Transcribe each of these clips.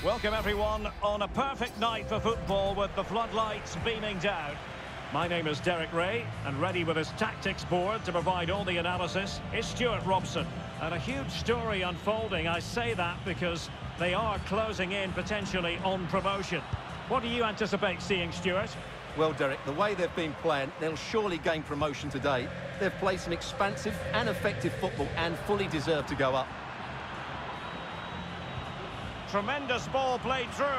Welcome everyone on a perfect night for football with the floodlights beaming down. My name is Derek Ray, and ready with his tactics board to provide all the analysis is Stuart Robson. And a huge story unfolding. I say that because they are closing in potentially on promotion. What do you anticipate seeing, Stuart? Well, Derek, the way they've been playing, they'll surely gain promotion today. They've played some expansive and effective football and fully deserve to go up. Tremendous ball played through.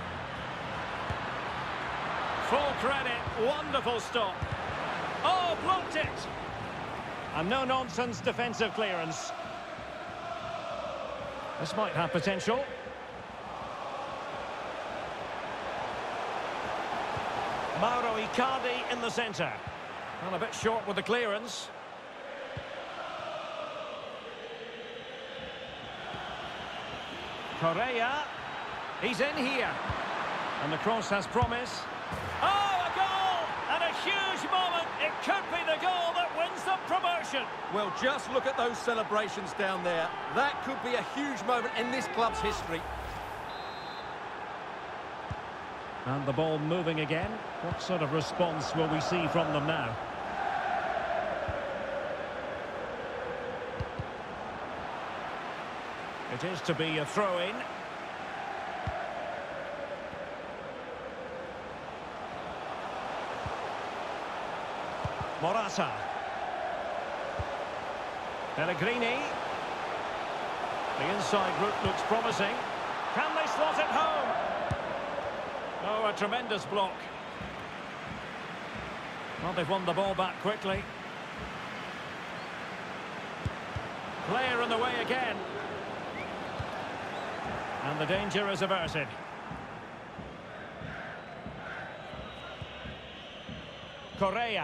Full credit, wonderful stop. Oh, blocked it! A no-nonsense defensive clearance. This might have potential. Mauro Icardi in the centre. And a bit short with the clearance. Correa. He's in here. And the cross has promise. Oh, a goal! And a huge moment. It could be the goal that wins them promotion. Well, just look at those celebrations down there. That could be a huge moment in this club's history. And the ball moving again. What sort of response will we see from them now? It is to be a throw-in. Morata. Pellegrini. The inside route looks promising. Can they slot it home? Oh, a tremendous block. Well, they've won the ball back quickly. Player in the way again. And the danger is averted. Correa.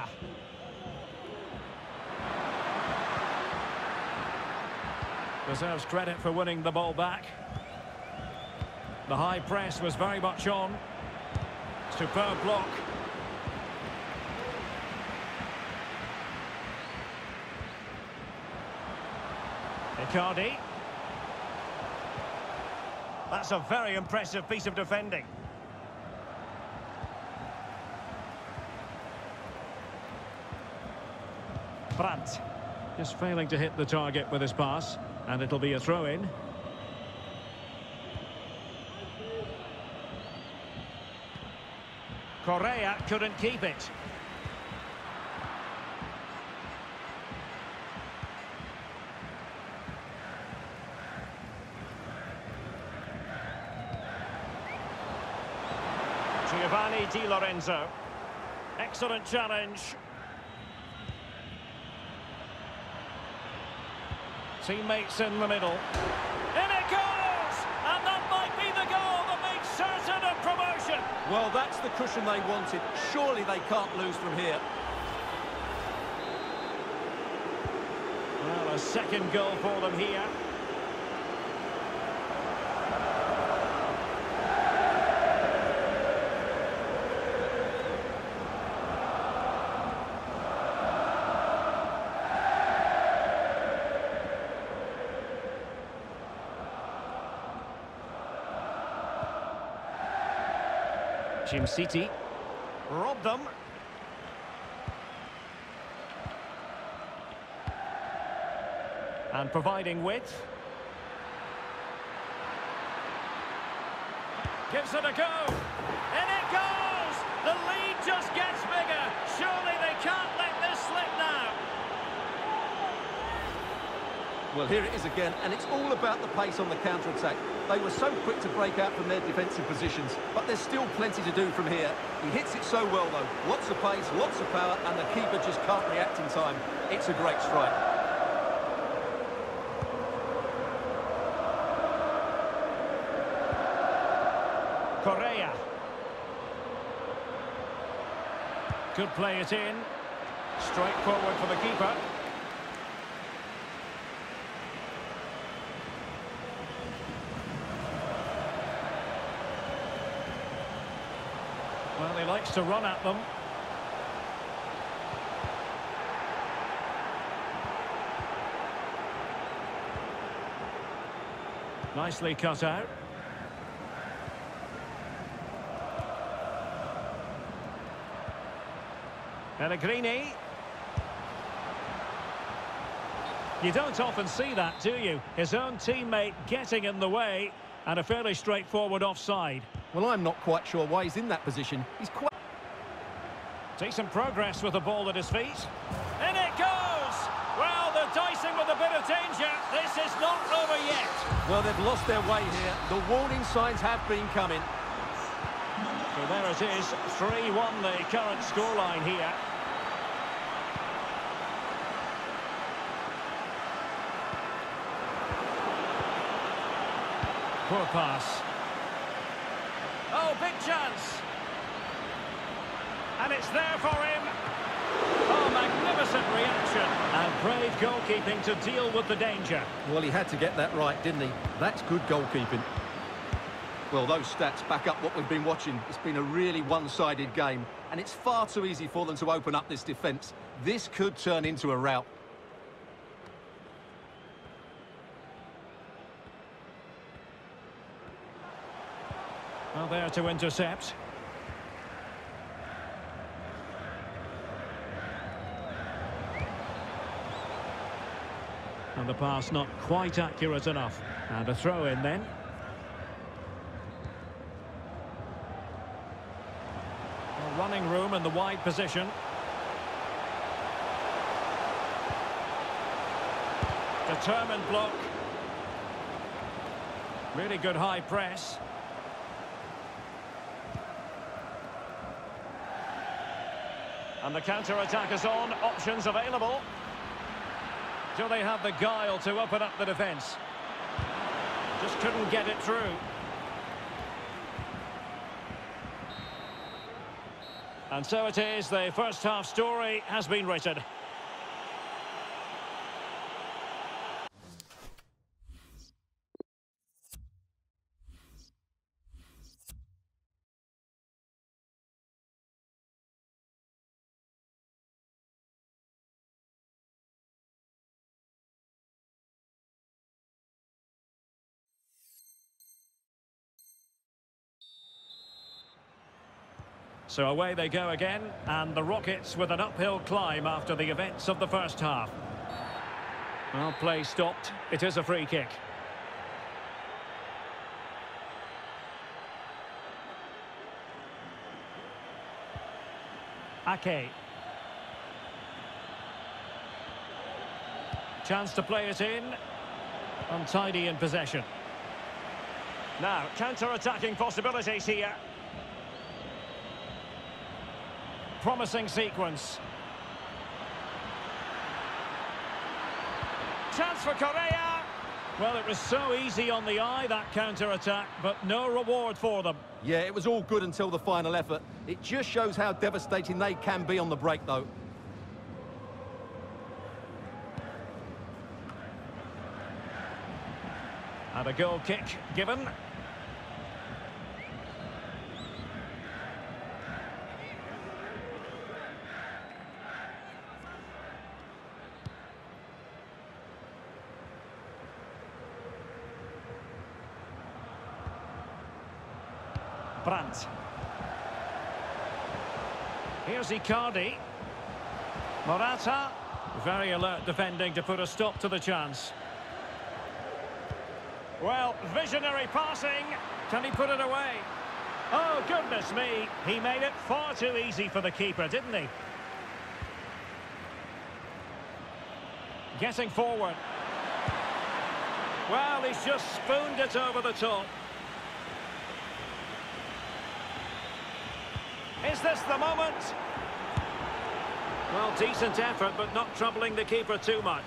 Deserves credit for winning the ball back. The high press was very much on. Superb block. Icardi. That's a very impressive piece of defending. Brandt. Just failing to hit the target with his pass. And it'll be a throw-in. Correa couldn't keep it. Giovanni Di Lorenzo. Excellent challenge. Teammates in the middle. In it goes! And that might be the goal that makes certain of promotion. Well, that's the cushion they wanted. Surely they can't lose from here. Well, a second goal for them here. Jim City robbed them. And providing width. Gives it a go. And it goes! The lead just gets bigger. Surely they can't let this slip now. Well, here it is again, and it's all about the pace on the counter-attack. They were so quick to break out from their defensive positions, but there's still plenty to do from here. He hits it so well, though. Lots of pace, lots of power, and the keeper just can't react in time. It's a great strike. Correa. Could play it in. Straight forward for the keeper. Well, he likes to run at them. Nicely cut out. Pellegrini. You don't often see that, do you? His own teammate getting in the way, and a fairly straightforward offside. Well, I'm not quite sure why he's in that position. He's quite... Decent progress with the ball at his feet. In it goes! Well, they're dicing with a bit of danger. This is not over yet. Well, they've lost their way here. The warning signs have been coming. So there it is, 3-1 the current scoreline here. Poor pass. Oh, big chance. And it's there for him. Oh, magnificent reaction. And brave goalkeeping to deal with the danger. Well, he had to get that right, didn't he? That's good goalkeeping. Well, those stats back up what we've been watching. It's been a really one-sided game, and it's far too easy for them to open up this defence. This could turn into a rout. Well, there to intercept. And the pass not quite accurate enough. And a throw in then. Well, running room in the wide position. Determined block. Really good high press. And the counter-attack is on. Options available. Do they have the guile to open up the defence? Just couldn't get it through. And so it is, the first half story has been written. So away they go again, and the Rockets with an uphill climb after the events of the first half. Well, play stopped. It is a free kick. Ake. Chance to play it in. Untidy in possession. Now, counter-attacking possibilities here. Promising sequence. Chance for Correa. Well, it was so easy on the eye, that counter-attack, but no reward for them. Yeah, it was all good until the final effort. It just shows how devastating they can be on the break, though. And a goal kick given. Brandt. Here's Icardi. Morata. Very alert defending to put a stop to the chance. Well, visionary passing. Can he put it away? Oh, goodness me. He made it far too easy for the keeper, didn't he? Getting forward. Well, he's just spooned it over the top. Is this the moment? Well, decent effort, but not troubling the keeper too much.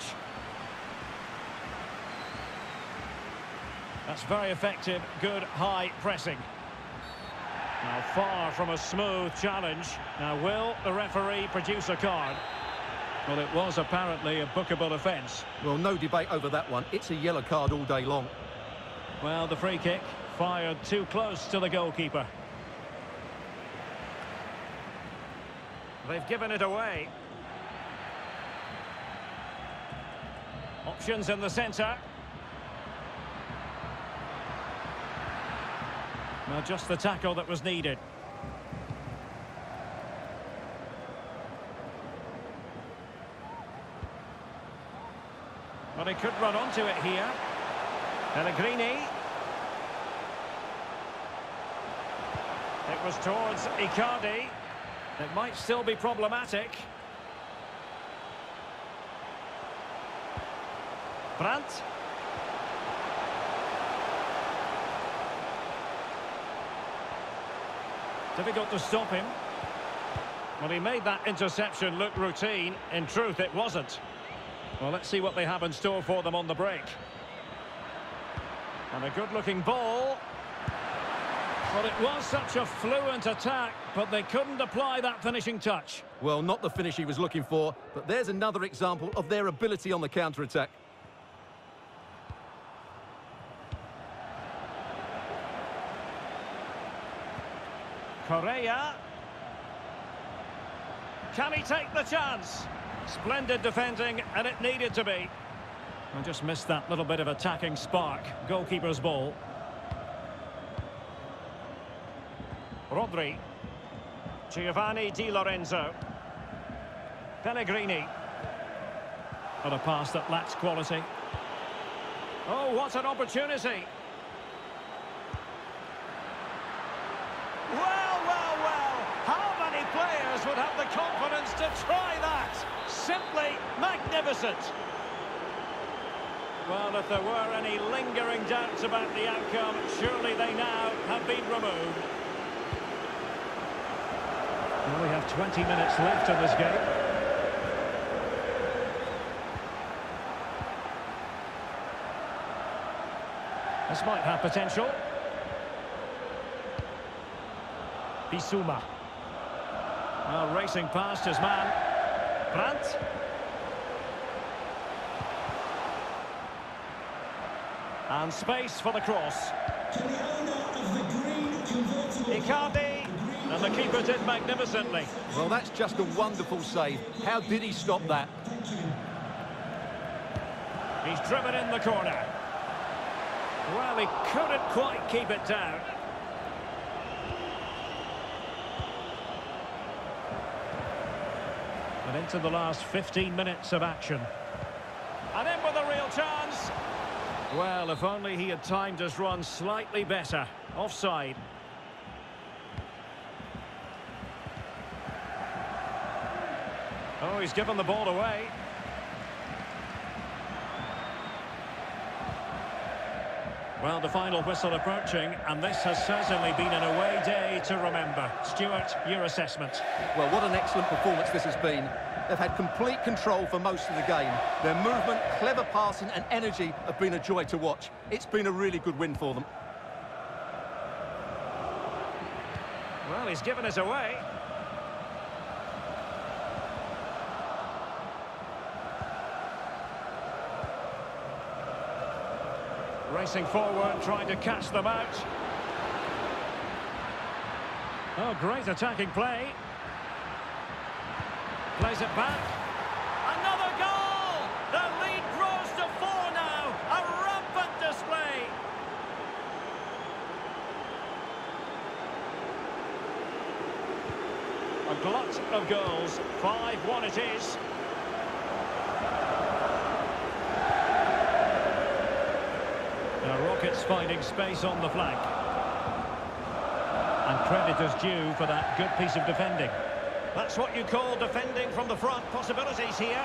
That's very effective, good high pressing. Now, far from a smooth challenge. Now, will the referee produce a card? Well, it was apparently a bookable offence. Well, no debate over that one. It's a yellow card all day long. Well, the free kick fired too close to the goalkeeper. They've given it away. Options in the centre. Well, just the tackle that was needed. he could run onto it here. Pellegrini. It was towards Icardi. It might still be problematic. Brandt. Difficult to stop him. Well, he made that interception look routine. In truth, it wasn't. Well, let's see what they have in store for them on the break. And a good-looking ball. Well, it was such a fluent attack, but they couldn't apply that finishing touch. Well, not the finish he was looking for, but there's another example of their ability on the counter-attack. Correa. Can he take the chance? Splendid defending, and it needed to be. I just missed that little bit of attacking spark. Goalkeeper's ball. Rodri. Giovanni Di Lorenzo. Pellegrini. On a pass that lacks quality. Oh, what an opportunity. Well, well, well. How many players would have the confidence to try that? Simply magnificent. Well, if there were any lingering doubts about the outcome, surely they now have been removed. Well, we have 20 minutes left in this game. This might have potential. Bissouma. Well, racing past his man. Brandt. And space for the cross. Icardi. And the keeper did magnificently. Well, that's just a wonderful save. How did he stop that? He's driven in the corner. Well, he couldn't quite keep it down. And into the last 15 minutes of action. And in with a real chance. Well, if only he had timed his run slightly better. Offside. Oh, he's given the ball away. Well, the final whistle approaching, and this has certainly been an away day to remember. Stuart, your assessment? Well, what an excellent performance this has been. They've had complete control for most of the game. Their movement, clever passing and energy have been a joy to watch. It's been a really good win for them. Well, he's given us away. Racing forward, trying to catch them out. Oh, great attacking play. Plays it back. Another goal! The lead grows to 4 now. A rampant display. A glut of goals. 5-1 it is. Now Rockets finding space on the flank. And credit is due for that good piece of defending. That's what you call defending from the front. Possibilities here.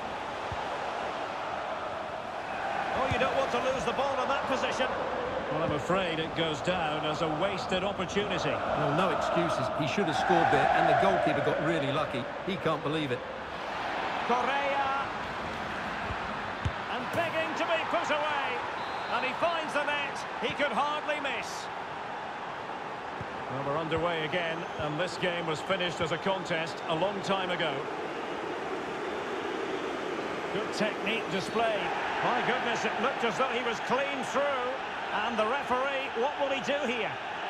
Oh, you don't want to lose the ball in that position. Well, I'm afraid it goes down as a wasted opportunity. Well, no excuses. He should have scored there, and the goalkeeper got really lucky. He can't believe it. Correa. And begging to be put away. And he finds the net. He could hardly miss. Well, we're underway again, and this game was finished as a contest a long time ago. Good technique displayed. My goodness, it looked as though he was clean through. And the referee, what will he do here?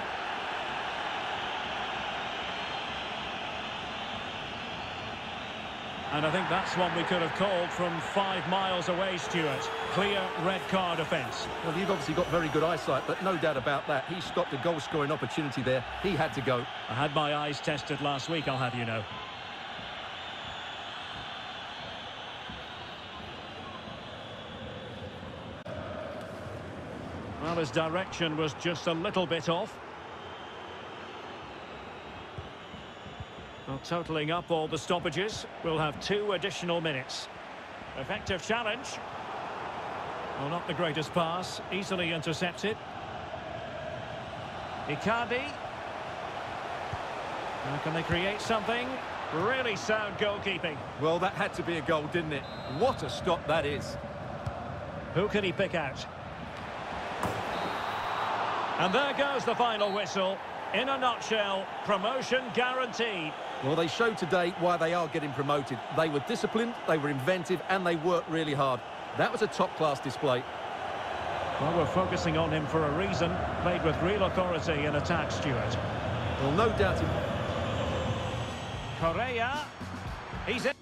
And I think that's one we could have called from 5 miles away, Stuart. Clear red card offence. Well, you've obviously got very good eyesight, but no doubt about that. He stopped a goal-scoring opportunity there. He had to go. I had my eyes tested last week, I'll have you know. Well, his direction was just a little bit off. Well, totalling up all the stoppages, we'll have 2 additional minutes. Effective challenge. Well, not the greatest pass, easily intercepted. Icardi. Now can they create something? Really sound goalkeeping. Well, that had to be a goal, didn't it? What a stop that is. Who can he pick out? And there goes the final whistle. In a nutshell, promotion guaranteed. Well, they showed today why they are getting promoted. They were disciplined, they were inventive, and they worked really hard. That was a top-class display. Well, we're focusing on him for a reason. Played with real authority in attack, Stuart. Well, no doubt. Correa. He's in.